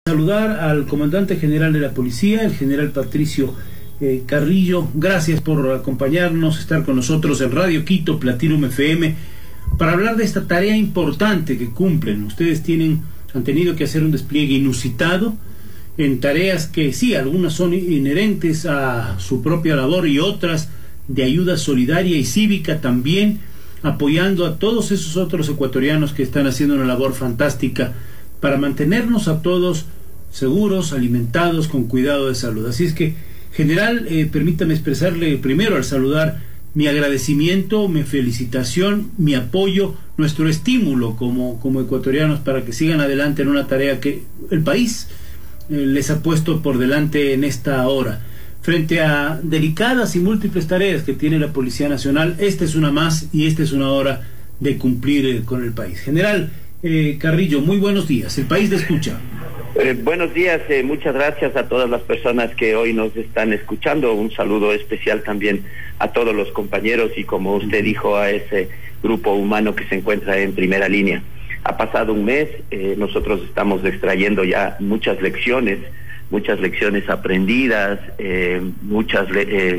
Saludar al comandante general de la policía, el general Patricio Carrillo. Gracias por acompañarnos, estar con nosotros en Radio Quito, Platinum FM, para hablar de esta tarea importante que cumplen. Ustedes han tenido que hacer un despliegue inusitado en tareas que sí, algunas son inherentes a su propia labor y otras de ayuda solidaria y cívica también, apoyando a todos esos otros ecuatorianos que están haciendo una labor fantástica para mantenernos a todos seguros, alimentados, con cuidado de salud. Así es que, general, permítame expresarle primero al saludar mi agradecimiento, mi felicitación, mi apoyo, nuestro estímulo como ecuatorianos para que sigan adelante en una tarea que el país les ha puesto por delante en esta hora. Frente a delicadas y múltiples tareas que tiene la Policía Nacional, esta es una más y esta es una hora de cumplir con el país. General Carrillo, muy buenos días. El país le escucha. Buenos días, muchas gracias a todas las personas que hoy nos están escuchando. Un saludo especial también a todos los compañeros y, como usted dijo, a ese grupo humano que se encuentra en primera línea. Ha pasado un mes, nosotros estamos extrayendo ya muchas lecciones aprendidas, muchas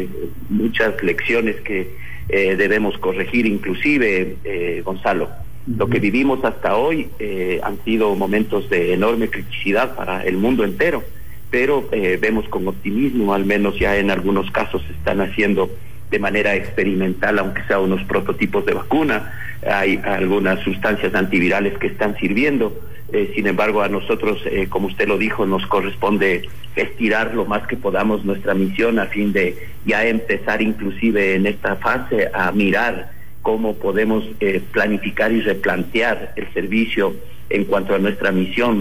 lecciones que debemos corregir, inclusive, Gonzalo. Lo que vivimos hasta hoy han sido momentos de enorme criticidad para el mundo entero, pero vemos con optimismo, al menos ya en algunos casos se están haciendo de manera experimental, aunque sea unos prototipos de vacuna, hay algunas sustancias antivirales que están sirviendo. Sin embargo, a nosotros, como usted lo dijo, nos corresponde estirar lo más que podamos nuestra misión a fin de ya empezar inclusive en esta fase a mirar cómo podemos planificar y replantear el servicio en cuanto a nuestra misión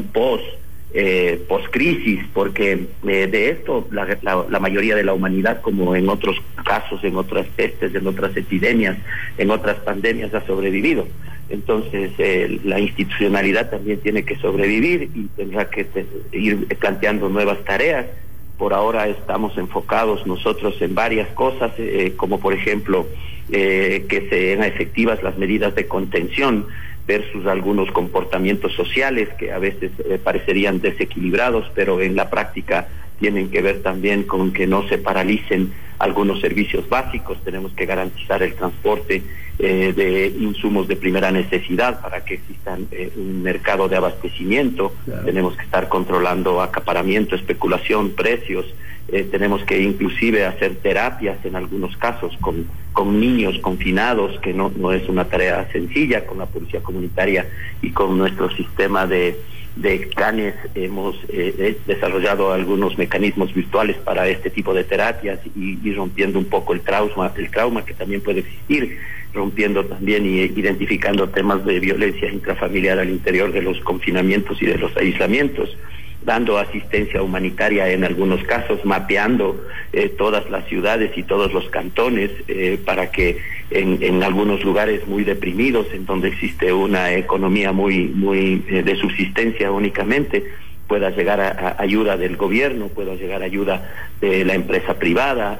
post-crisis, porque de esto la mayoría de la humanidad, como en otros casos, en otras pestes, en otras epidemias, en otras pandemias, ha sobrevivido. Entonces la institucionalidad también tiene que sobrevivir y tendrá que ir planteando nuevas tareas. Por ahora estamos enfocados nosotros en varias cosas, como por ejemplo que sean efectivas las medidas de contención versus algunos comportamientos sociales que a veces parecerían desequilibrados, pero en la práctica tienen que ver también con que no se paralicen algunos servicios básicos. Tenemos que garantizar el transporte de insumos de primera necesidad para que exista un mercado de abastecimiento. Claro. Tenemos que estar controlando acaparamiento, especulación, precios. Tenemos que inclusive hacer terapias en algunos casos con niños confinados, que no es una tarea sencilla. Con la policía comunitaria y con nuestro sistema de CANES hemos desarrollado algunos mecanismos virtuales para este tipo de terapias y rompiendo un poco el trauma que también puede existir, rompiendo también y identificando temas de violencia intrafamiliar al interior de los confinamientos y de los aislamientos, dando asistencia humanitaria en algunos casos, mapeando todas las ciudades y todos los cantones para que en algunos lugares muy deprimidos, en donde existe una economía muy de subsistencia únicamente, pueda llegar a ayuda del gobierno, pueda llegar a ayuda de la empresa privada,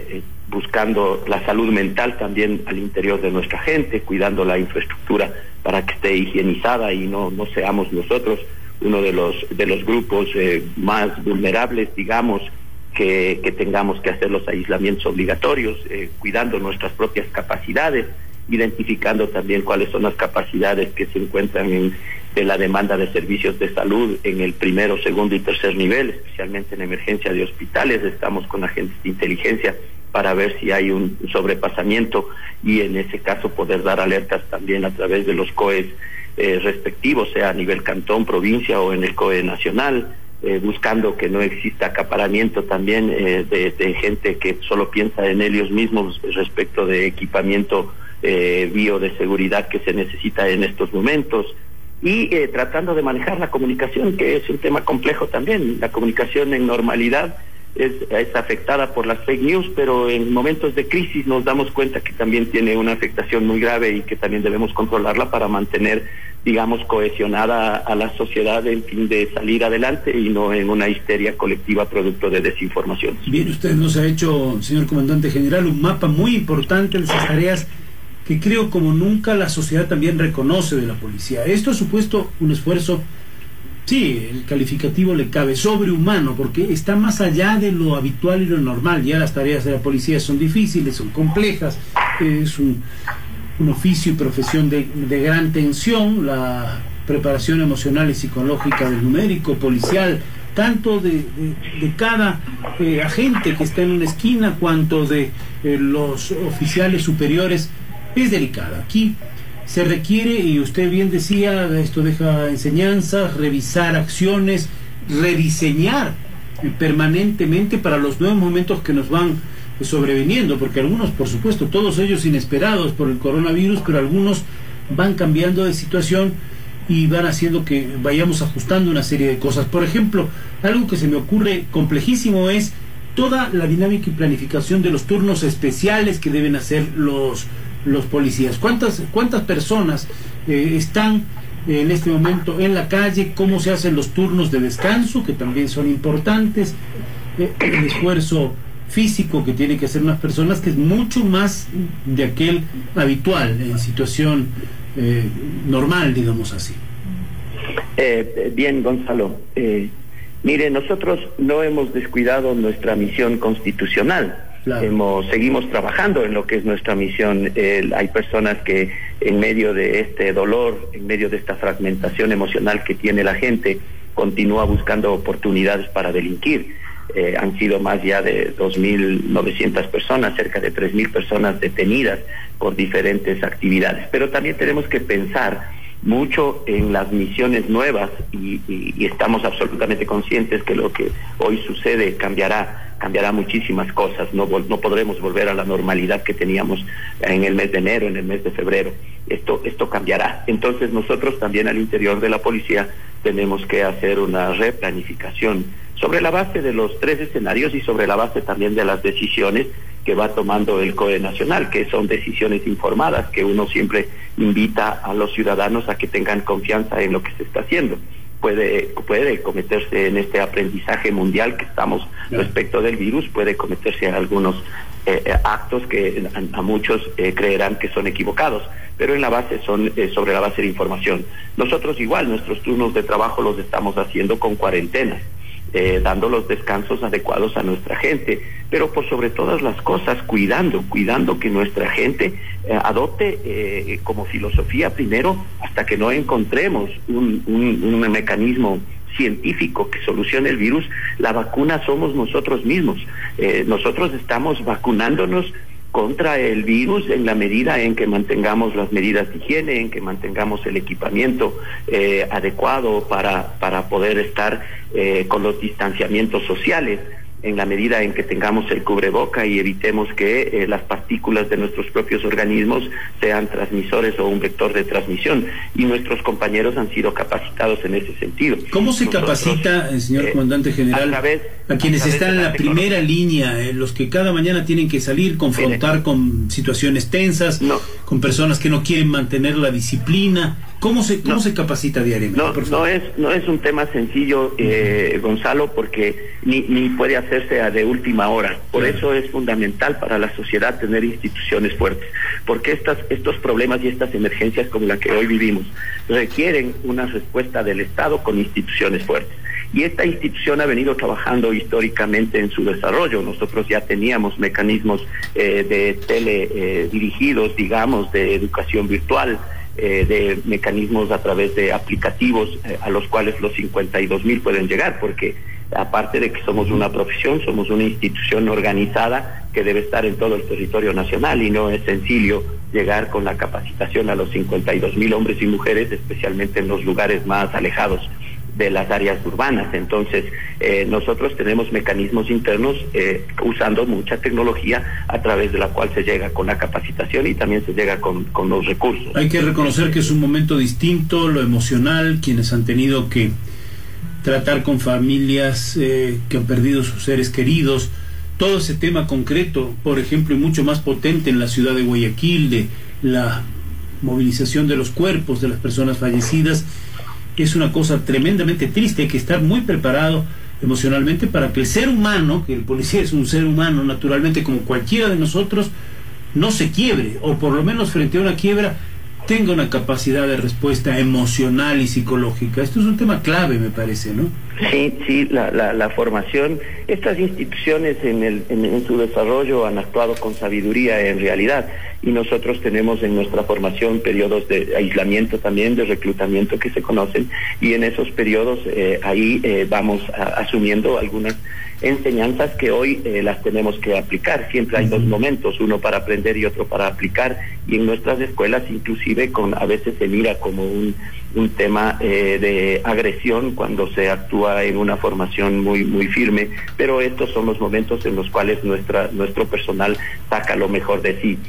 buscando la salud mental también al interior de nuestra gente, cuidando la infraestructura para que esté higienizada y no seamos nosotros uno de los grupos más vulnerables, digamos, que tengamos que hacer los aislamientos obligatorios, cuidando nuestras propias capacidades, identificando también cuáles son las capacidades que se encuentran de la demanda de servicios de salud en el primero, segundo y tercer nivel, especialmente en emergencia de hospitales. Estamos con agentes de inteligencia para ver si hay un sobrepasamiento y en ese caso poder dar alertas también a través de los COEs respectivos, sea a nivel cantón, provincia o en el COE nacional, buscando que no exista acaparamiento también de gente que solo piensa en ellos mismos respecto de equipamiento de seguridad que se necesita en estos momentos, y tratando de manejar la comunicación, que es un tema complejo también. La comunicación en normalidad es afectada por las fake news, pero en momentos de crisis nos damos cuenta que también tiene una afectación muy grave y que también debemos controlarla para mantener, digamos, cohesionada a la sociedad en fin de salir adelante y no en una histeria colectiva producto de desinformación. Bien, usted nos ha hecho, señor comandante general, un mapa muy importante de esas tareas que creo como nunca la sociedad también reconoce de la policía. Esto ha supuesto un esfuerzo Sí, el calificativo le cabe, sobrehumano, porque está más allá de lo habitual y lo normal. Ya las tareas de la policía son difíciles, son complejas, es un oficio y profesión de gran tensión. La preparación emocional y psicológica del numérico policial, tanto de cada agente que está en una esquina, cuanto de los oficiales superiores, es delicada. Aquí se requiere, y usted bien decía, esto deja enseñanzas, revisar acciones, rediseñar permanentemente para los nuevos momentos que nos van sobreviniendo, porque algunos, por supuesto, todos ellos inesperados por el coronavirus, pero algunos van cambiando de situación y van haciendo que vayamos ajustando una serie de cosas. Por ejemplo, algo que se me ocurre complejísimo es toda la dinámica y planificación de los turnos especiales que deben hacer los policías. ¿Cuántas personas están en este momento en la calle? ¿Cómo se hacen los turnos de descanso, que también son importantes? El esfuerzo físico que tienen que hacer unas personas, que es mucho más de aquel habitual en situación normal, digamos así. Bien, Gonzalo. Mire, nosotros no hemos descuidado nuestra misión constitucional. Claro. Seguimos trabajando en lo que es nuestra misión. Hay personas que en medio de este dolor, en medio de esta fragmentación emocional que tiene la gente, continúa buscando oportunidades para delinquir. Han sido más ya de 2.900 personas, cerca de 3.000 personas detenidas por diferentes actividades. Pero también tenemos que pensar mucho en las misiones nuevas y estamos absolutamente conscientes que lo que hoy sucede cambiará muchísimas cosas. No podremos volver a la normalidad que teníamos en el mes de enero, en el mes de febrero. Esto cambiará. Entonces nosotros también al interior de la policía tenemos que hacer una replanificación sobre la base de los 3 escenarios y sobre la base también de las decisiones que va tomando el COE Nacional, que son decisiones informadas, que uno siempre invita a los ciudadanos a que tengan confianza en lo que se está haciendo. Puede cometerse en este aprendizaje mundial que estamos respecto del virus, puede cometerse algunos actos que a muchos creerán que son equivocados, pero en la base son sobre la base de información. Nosotros igual, nuestros turnos de trabajo los estamos haciendo con cuarentenas, dando los descansos adecuados a nuestra gente, pero por sobre todas las cosas cuidando que nuestra gente adopte como filosofía primero, hasta que no encontremos un mecanismo científico que solucione el virus, la vacuna somos nosotros mismos. Nosotros estamos vacunándonos contra el virus en la medida en que mantengamos las medidas de higiene, en que mantengamos el equipamiento adecuado para poder estar con los distanciamientos sociales, en la medida en que tengamos el cubreboca y evitemos que las partículas de nuestros propios organismos sean transmisores o un vector de transmisión. Y nuestros compañeros han sido capacitados en ese sentido. ¿Cómo se capacita, señor comandante general, a quienes están en la primera línea, los que cada mañana tienen que salir, confrontar con situaciones tensas, con personas que no quieren mantener la disciplina? ¿Cómo se capacita diariamente? No es un tema sencillo, Gonzalo, porque ni puede hacerse de última hora. Por eso es fundamental para la sociedad tener instituciones fuertes, porque estos problemas y estas emergencias como la que hoy vivimos requieren una respuesta del Estado con instituciones fuertes. Y esta institución ha venido trabajando históricamente en su desarrollo. Nosotros ya teníamos mecanismos de dirigidos, digamos, de educación virtual, de mecanismos a través de aplicativos a los cuales los 52.000 pueden llegar, porque aparte de que somos una profesión, somos una institución organizada que debe estar en todo el territorio nacional, y no es sencillo llegar con la capacitación a los 52.000 hombres y mujeres, especialmente en los lugares más alejados de las áreas urbanas. Entonces nosotros tenemos mecanismos internos usando mucha tecnología, a través de la cual se llega con la capacitación y también se llega con los recursos. Hay que reconocer que es un momento distinto, lo emocional, quienes han tenido que tratar con familias que han perdido sus seres queridos, todo ese tema concreto, por ejemplo, y mucho más potente en la ciudad de Guayaquil, de la movilización de los cuerpos de las personas fallecidas, es una cosa tremendamente triste. Hay que estar muy preparado emocionalmente para que el ser humano, que el policía es un ser humano naturalmente como cualquiera de nosotros, no se quiebre, o por lo menos frente a una quiebra tenga una capacidad de respuesta emocional y psicológica. Esto es un tema clave, me parece, ¿no? Sí, la formación. Estas instituciones en su desarrollo han actuado con sabiduría en realidad, y nosotros tenemos en nuestra formación periodos de aislamiento también, de reclutamiento que se conocen, y en esos periodos vamos asumiendo algunas enseñanzas que hoy las tenemos que aplicar. Siempre hay dos momentos, uno para aprender y otro para aplicar, y en nuestras escuelas inclusive a veces se mira como un tema de agresión cuando se actúa en una formación muy firme, pero estos son los momentos en los cuales nuestro personal saca lo mejor de sí.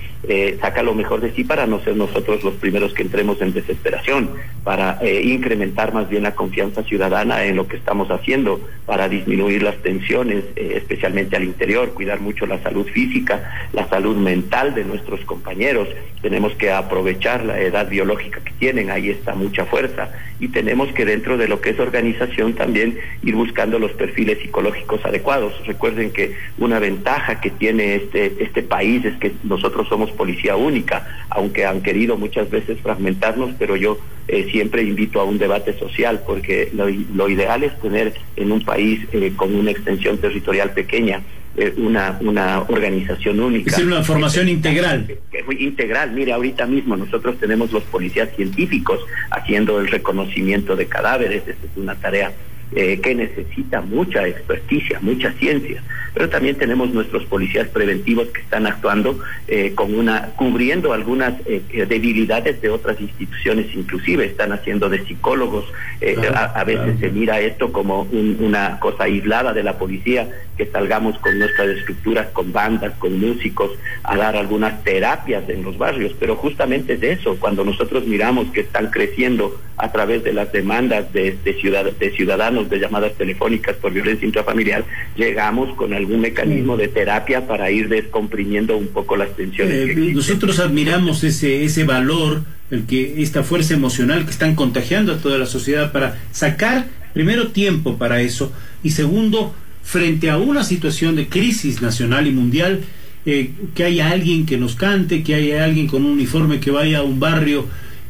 Para no ser nosotros los primeros que entremos en desesperación, para incrementar más bien la confianza ciudadana en lo que estamos haciendo, para disminuir las tensiones, especialmente al interior, cuidar mucho la salud física, la salud mental de nuestros compañeros. Tenemos que aprovechar la edad biológica que tienen, ahí está mucha fuerza, y tenemos que dentro de lo que es organización también ir buscando los perfiles psicológicos adecuados. Recuerden que una ventaja que tiene este país es que nosotros somos policía única, aunque han querido muchas veces fragmentarnos, pero yo siempre invito a un debate social, porque lo ideal es tener en un país con una extensión territorial pequeña una organización única. Es decir, una formación integral. Muy integral. Mire, ahorita mismo nosotros tenemos los policías científicos haciendo el reconocimiento de cadáveres. Esta es una tarea que necesita mucha experticia, mucha ciencia, pero también tenemos nuestros policías preventivos que están actuando cubriendo algunas debilidades de otras instituciones, inclusive están haciendo de psicólogos. A veces se mira esto como una cosa aislada de la policía, que salgamos con nuestras estructuras, con bandas, con músicos, a dar algunas terapias en los barrios, pero justamente es de eso, cuando nosotros miramos que están creciendo a través de las demandas de ciudadanos, de llamadas telefónicas por violencia intrafamiliar, llegamos con algún mecanismo de terapia para ir descomprimiendo un poco las tensiones. Nosotros admiramos ese valor, esta fuerza emocional que están contagiando a toda la sociedad para sacar, primero, tiempo para eso, y segundo, frente a una situación de crisis nacional y mundial, que haya alguien que nos cante, que haya alguien con un uniforme que vaya a un barrio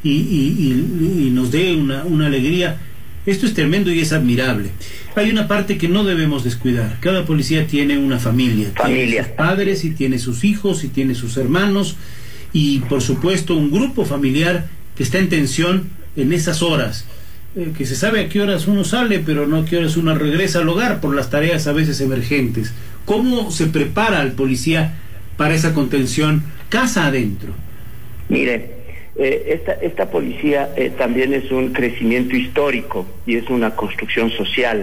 y nos dé una alegría. Esto es tremendo y es admirable. Hay una parte que no debemos descuidar. Cada policía tiene una familia. Tiene sus padres, y tiene sus hijos, y tiene sus hermanos, y por supuesto un grupo familiar que está en tensión en esas horas, que se sabe a qué horas uno sale, pero no a qué horas uno regresa al hogar por las tareas a veces emergentes. ¿Cómo se prepara al policía para esa contención casa adentro? Mire, esta policía también es un crecimiento histórico y es una construcción social.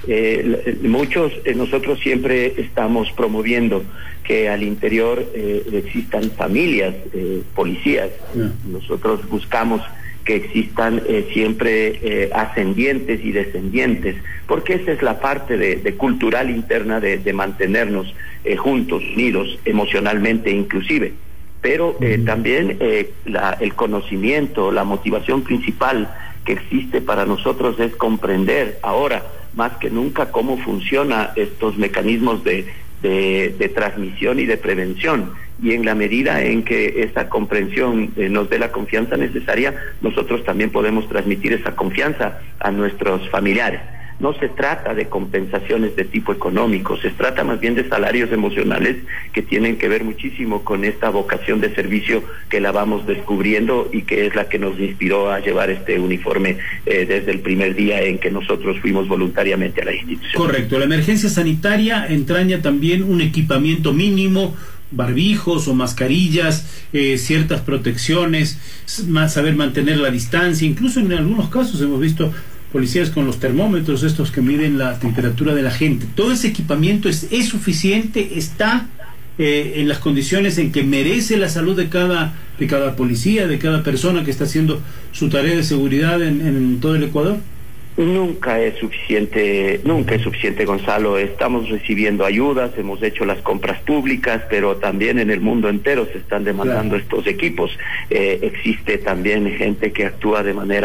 Nosotros siempre estamos promoviendo que al interior existan familias policías. Nosotros buscamos que existan siempre ascendientes y descendientes, porque esa es la parte de cultural interna de mantenernos juntos, unidos, emocionalmente inclusive. Pero también el conocimiento, la motivación principal que existe para nosotros es comprender ahora más que nunca cómo funcionan estos mecanismos de transmisión y de prevención, y en la medida en que esa comprensión nos dé la confianza necesaria, nosotros también podemos transmitir esa confianza a nuestros familiares. No se trata de compensaciones de tipo económico, se trata más bien de salarios emocionales que tienen que ver muchísimo con esta vocación de servicio que la vamos descubriendo y que es la que nos inspiró a llevar este uniforme desde el primer día en que nosotros fuimos voluntariamente a la institución. Correcto, la emergencia sanitaria entraña también un equipamiento mínimo, barbijos o mascarillas, ciertas protecciones, saber mantener la distancia. Incluso en algunos casos hemos visto policías con los termómetros estos que miden la temperatura de la gente. Todo ese equipamiento es suficiente, está en las condiciones en que merece la salud de cada policía, de cada persona que está haciendo su tarea de seguridad en todo el Ecuador. Nunca es suficiente, Gonzalo. Estamos recibiendo ayudas, hemos hecho las compras públicas, pero también en el mundo entero se están demandando estos equipos. Existe también gente que actúa de manera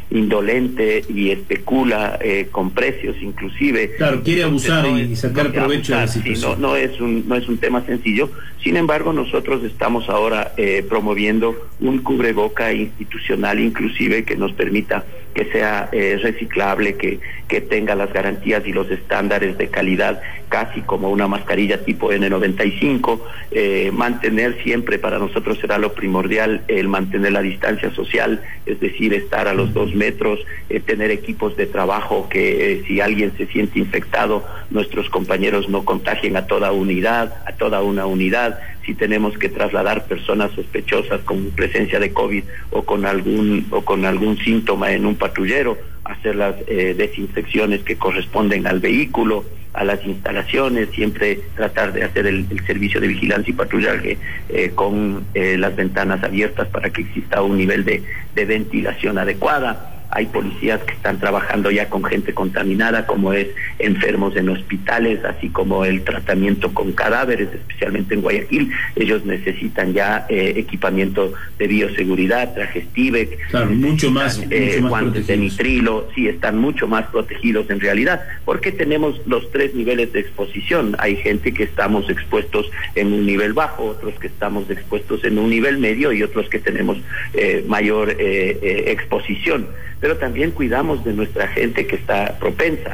indolente y especula con precios inclusive. Claro, quiere abusar y sacar provecho de la situación. Sí, no es un tema sencillo. Sin embargo, nosotros estamos ahora promoviendo un cubreboca institucional inclusive que nos permita que sea reciclable, que tenga las garantías y los estándares de calidad casi como una mascarilla tipo N95, mantener siempre, para nosotros será lo primordial el mantener la distancia social, es decir, estar a los 2 metros, tener equipos de trabajo que si alguien se siente infectado, nuestros compañeros no contagien a toda una unidad. Si tenemos que trasladar personas sospechosas con presencia de COVID o con algún síntoma en un patrullero, hacer las desinfecciones que corresponden al vehículo, a las instalaciones, siempre tratar de hacer el servicio de vigilancia y patrullaje con las ventanas abiertas para que exista un nivel de ventilación adecuada. Hay policías que están trabajando ya con gente contaminada, como es enfermos en hospitales, así como el tratamiento con cadáveres, especialmente en Guayaquil. Ellos necesitan ya equipamiento de bioseguridad, trajes Tyvek, claro, mucho más guantes de nitrilo. Sí, están mucho más protegidos en realidad, porque tenemos los 3 niveles de exposición. Hay gente que estamos expuestos en un nivel bajo, otros que estamos expuestos en un nivel medio y otros que tenemos mayor exposición. Pero también cuidamos de nuestra gente que está propensa.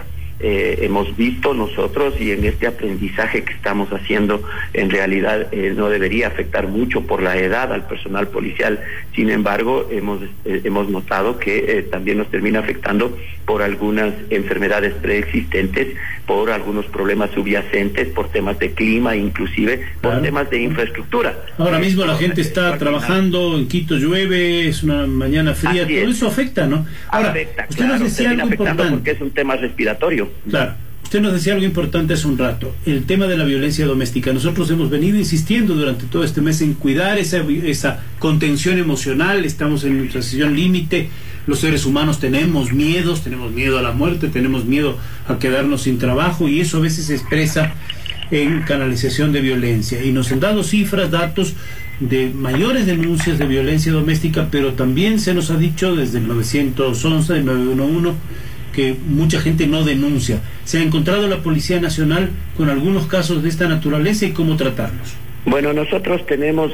Hemos visto nosotros, y en este aprendizaje que estamos haciendo, en realidad no debería afectar mucho por la edad al personal policial. Sin embargo, hemos notado que también nos termina afectando por algunas enfermedades preexistentes, por algunos problemas subyacentes, por temas de clima, inclusive por temas de infraestructura. Ahora mismo la gente está trabajando, en Quito llueve, es una mañana fría, todo eso afecta, ¿no? Ahora, afecta, usted nos decía algo importante, porque es un tema respiratorio. Claro, usted nos decía algo importante hace un rato, el tema de la violencia doméstica. Nosotros hemos venido insistiendo durante todo este mes en cuidar esa contención emocional. Estamos en una situación límite. Los seres humanos tenemos miedo a la muerte, tenemos miedo a quedarnos sin trabajo, y eso a veces se expresa en canalización de violencia. Y nos han dado cifras, datos de mayores denuncias de violencia doméstica, pero también se nos ha dicho desde el 911, el 911, que mucha gente no denuncia. ¿Se ha encontrado la Policía Nacional con algunos casos de esta naturaleza y cómo tratarlos? Bueno, nosotros tenemos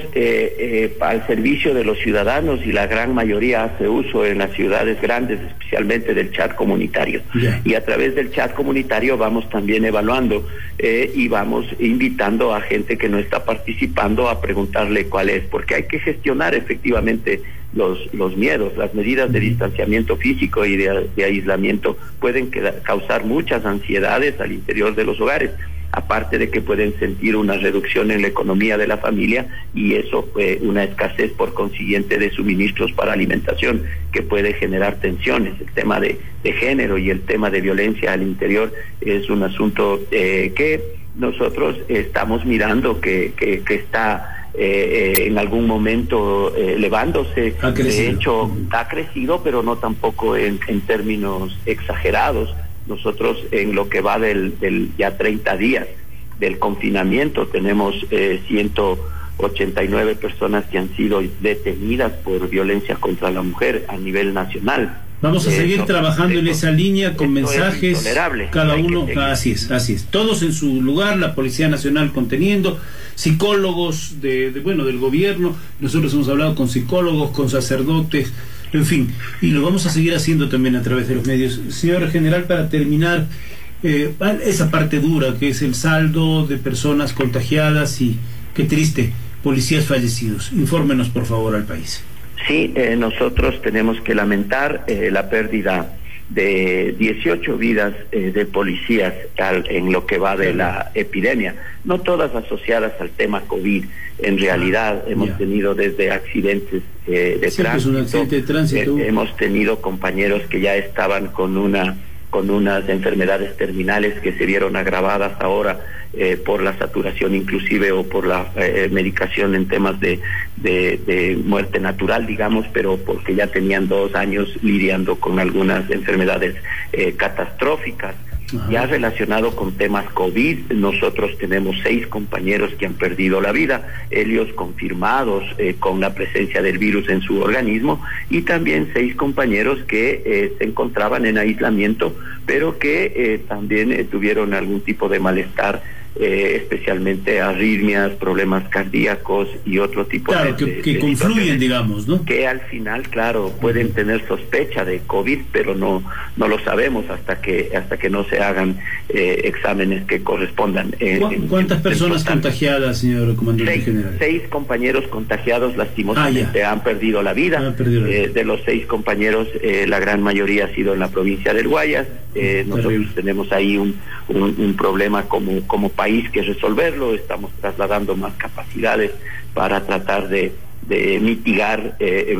al servicio de los ciudadanos, y la gran mayoría hace uso en las ciudades grandes, especialmente del chat comunitario. Y a través del chat comunitario vamos también evaluando y vamos invitando a gente que no está participando a preguntarle cuál es, porque hay que gestionar efectivamente los miedos. Las medidas de distanciamiento físico y de aislamiento pueden causar muchas ansiedades al interior de los hogares, aparte de que pueden sentir una reducción en la economía de la familia, y eso una escasez por consiguiente de suministros para alimentación, que puede generar tensiones. El tema de género y el tema de violencia al interior es un asunto que nosotros estamos mirando que está en algún momento elevándose. De hecho, ha crecido, pero no tampoco en términos exagerados. Nosotros, en lo que va del ya 30 días del confinamiento, tenemos 189 personas que han sido detenidas por violencia contra la mujer a nivel nacional. Vamos a seguir trabajando en esa línea con mensajes, cada uno, así es, todos en su lugar, la Policía Nacional conteniendo, psicólogos del gobierno. Nosotros hemos hablado con psicólogos, con sacerdotes, en fin, y lo vamos a seguir haciendo también a través de los medios. Señor General, para terminar, esa parte dura que es el saldo de personas contagiadas y, qué triste, policías fallecidos. Infórmenos, por favor, al país. Sí, nosotros tenemos que lamentar la pérdida de 18 vidas de policías en lo que va de la epidemia, no todas asociadas al tema COVID. En realidad hemos tenido desde accidentes de tránsito, hemos tenido compañeros que ya estaban con unas enfermedades terminales que se vieron agravadas ahora por la saturación inclusive, o por la medicación en temas de muerte natural, digamos, pero porque ya tenían 2 años lidiando con algunas enfermedades catastróficas. Ajá. Ya relacionado con temas COVID, nosotros tenemos 6 compañeros que han perdido la vida, ellos confirmados con la presencia del virus en su organismo, y también 6 compañeros que se encontraban en aislamiento, pero que también tuvieron algún tipo de malestar, especialmente arritmias, problemas cardíacos y otro tipo que confluyen, digamos, ¿no? Que al final, claro, pueden tener sospecha de COVID, pero no lo sabemos hasta que no se hagan exámenes que correspondan. ¿Cuántas personas contagiadas, señor comandante general? 6 compañeros contagiados lastimosamente han perdido la vida. De los 6 compañeros, la gran mayoría ha sido en la provincia del Guayas. Nosotros tenemos ahí un problema como país que resolverlo. Estamos trasladando más capacidades para tratar de mitigar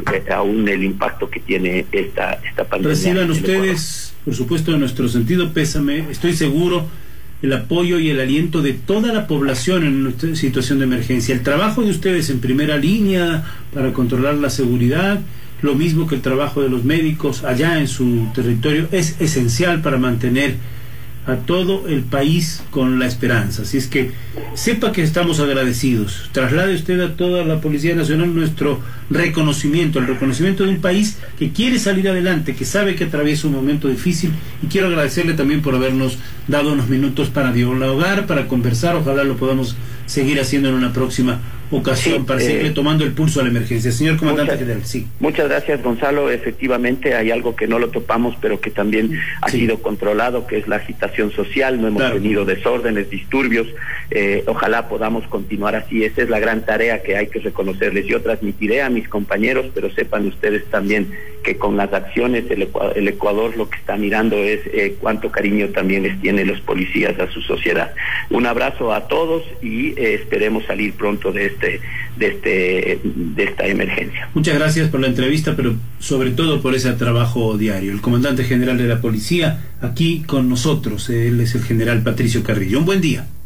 aún el impacto que tiene esta pandemia. Reciban ustedes, por supuesto, en nuestro sentido pésame, estoy seguro, el apoyo y el aliento de toda la población en una situación de emergencia. El trabajo de ustedes en primera línea para controlar la seguridad, lo mismo que el trabajo de los médicos allá en su territorio, es esencial para mantener a todo el país con la esperanza. Así es que sepa que estamos agradecidos. Traslade usted a toda la Policía Nacional nuestro reconocimiento, el reconocimiento de un país que quiere salir adelante, que sabe que atraviesa un momento difícil, y quiero agradecerle también por habernos dado unos minutos para dialogar, para conversar. Ojalá lo podamos seguir haciendo en una próxima ocasión, para seguir tomando el pulso a la emergencia. Señor comandante general, sí. Muchas gracias, Gonzalo. Efectivamente hay algo que no lo topamos, pero que también ha sido controlado, que es la agitación social. No hemos tenido desórdenes, disturbios. Ojalá podamos continuar así. Esa es la gran tarea que hay que reconocerles. Yo transmitiré a mis compañeros, pero sepan ustedes también que con las acciones el Ecuador lo que está mirando es cuánto cariño también les tienen los policías a su sociedad. Un abrazo a todos y esperemos salir pronto de esta emergencia. Muchas gracias por la entrevista, pero sobre todo por ese trabajo diario. El comandante general de la policía aquí con nosotros, él es el general Patricio Carrillo. Un buen día.